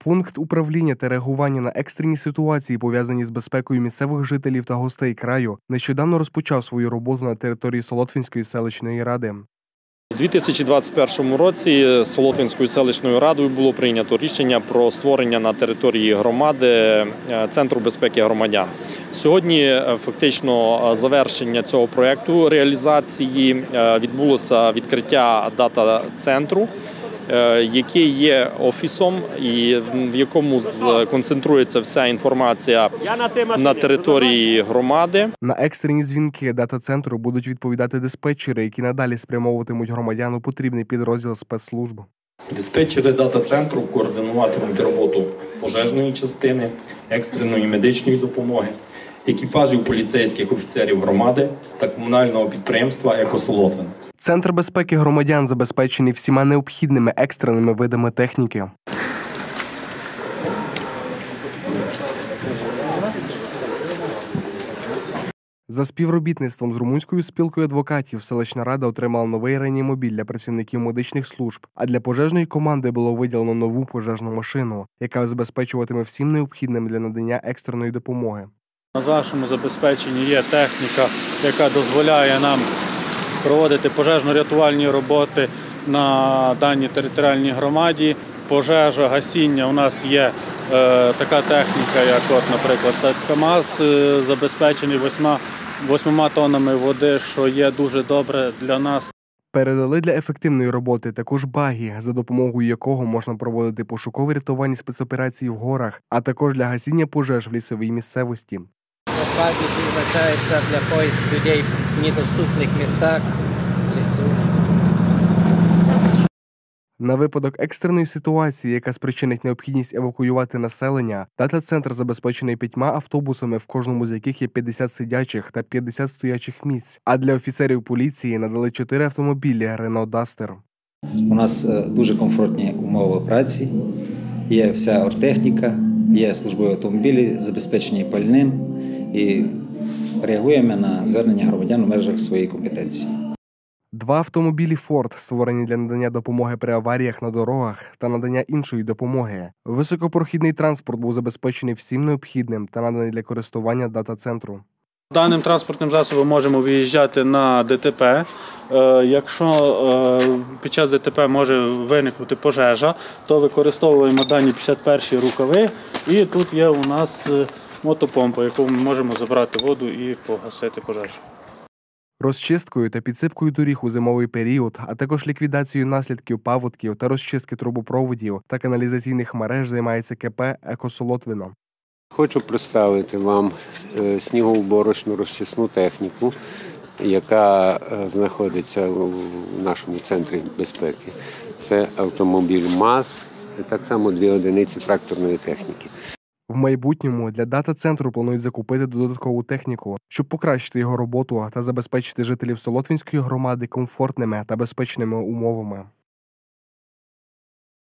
Пункт управління та реагування на екстрені ситуації, пов'язані з безпекою місцевих жителів та гостей краю, нещодавно розпочав свою роботу на території Солотвинської селищної ради. У 2021 році Солотвинською селищною радою було прийнято рішення про створення на території громади Центру безпеки громадян. Сьогодні фактично завершення цього проєкту реалізації відбулося відкриття дата-центру, який є офісом і в якому концентрується вся інформація на території громади. На екстрені дзвінки дата-центру будуть відповідати диспетчери, які надалі спрямовуватимуть громадян у потрібний підрозділ спецслужб. Диспетчери дата-центру координуватимуть роботу пожежної частини, екстреної медичної допомоги, екіпажів поліцейських офіцерів громади та комунального підприємства «Екосолотвин». Центр безпеки громадян забезпечений всіма необхідними екстреними видами техніки. За співробітництвом з румунською спілкою адвокатів селищна рада отримала новий реанімобіль для працівників медичних служб, а для пожежної команди було виділено нову пожежну машину, яка забезпечуватиме всім необхідним для надання екстреної допомоги. На нашому забезпеченні є техніка, яка дозволяє нам проводити пожежно-рятувальні роботи на даній територіальній громаді. Пожежа, гасіння, у нас є така техніка, як, наприклад, це КАМАЗ, забезпечений 8 тоннами води, що є дуже добре для нас. Передали для ефективної роботи також багі, за допомогою якого можна проводити пошуково-рятувальні спецоперації в горах, а також для гасіння пожеж в лісовій місцевості. Баги призначаються для поиску людей в недоступних містах лісу. На випадок екстреної ситуації, яка спричинить необхідність евакуювати населення, дата-центр забезпечений 5 автобусами, в кожному з яких є 50 сидячих та 50 стоячих місць. А для офіцерів поліції надали 4 автомобілі Renault Duster. У нас дуже комфортні умови праці, є вся оргтехніка, є службові автомобілі, забезпечені пальним і реагуємо на звернення громадян у межах своєї компетенції. 2 автомобілі Ford, створені для надання допомоги при аваріях на дорогах та надання іншої допомоги. Високопрохідний транспорт був забезпечений всім необхідним та наданий для користування дата-центру. Даним транспортним засобом можемо виїжджати на ДТП. Якщо під час ДТП може виникнути пожежа, то використовуємо дані 51-й рукави. І тут є у нас мотопомпа, яку ми можемо забрати воду і погасити пожежу. Розчисткою та підсипкою доріг у зимовий період, а також ліквідацією наслідків паводків та розчистки трубопроводів та каналізаційних мереж займається КП «Екосолотвино». Хочу представити вам снігоуборочну розчисну техніку, яка знаходиться в нашому центрі безпеки. Це автомобіль МАЗ, і так само 2 одиниці тракторної техніки. В майбутньому для дата-центру планують закупити додаткову техніку, щоб покращити його роботу та забезпечити жителів Солотвинської громади комфортними та безпечними умовами.